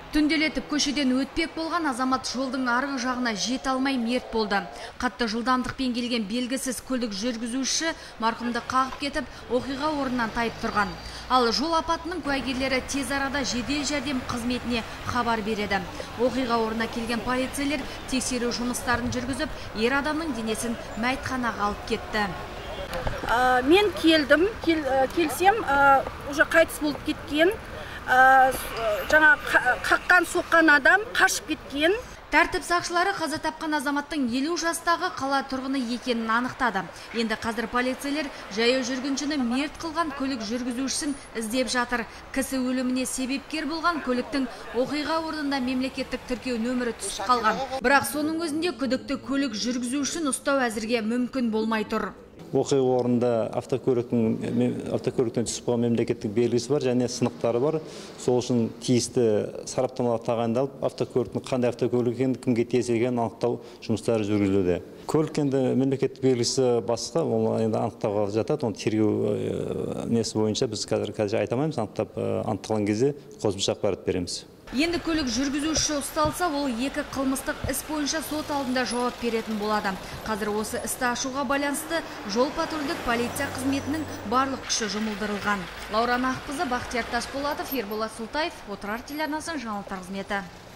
Түнделетіп көшеден өтпек болған азамат жолдың арғы жағына жете алмай мерт болды. Қатты жылдамдықпен келген белгісіз көлік жүргізуші марқұмды қағып кетіп, оқиға орнынан тайып тұрған. Ал жол апатының куәгерлері тез арада жедел жәрдем қызметіне хабар береді. Оқиға орнына келген полицейлер тексеру жұмыстарын жүргізіп, ер адамның денесін мәйітханаға алып кетті. Мен келсем, уже қайтыс болып кеткен. Жаңа қаққан соққан адам қашып кеткен. Тәртіп сақшылары қаза тапқан азаматтың 50 жастағы қала тұрғыны екенін анықтады. Енді қазір полицейлер жаяу жүргіншіні мерт қылған көлік жүргізушісін іздеп жатыр. Кісі өліміне себепкер болған көліктің оқиға орнында мемлекеттік тіркеу нөмірі түсіп қалған. Бірақ соның өзінде күдікті көлік жүргізушісін ұстау әзірге мүмкін болмай тұр. Оқиға орнында автокөліктен түсіп қалған мемлекеттік белгісі бар және сынықтары бар. Сол үшін тиісті сараптамалар тағайындалып, автокөліктің қандай автокөлік екенін, кімге тиесілі екенін анықтау жұмыстары жүргізілуде. Көлік енді мемлекеттік белгісі басқа, ол енді анықтауға жатады. Оны тергеу несі бойынша біз қазір айта алмаймыз, анықталған кезде қосымша ақпарат береміз. Енді көлік жүргізуші ұсталса, ол екі қылмыстық іс бойынша сот алдында жауап беретін болады. Қазір осы істі ашуға байланысты жол патрульдік полиция қызметінің барлық күші жұмылдырылған. Лаура Наққызы, Бақтияр Тасболатов, Ерболат Сұлтаев, Отырар телеарнасының жаңалықтар қызметі.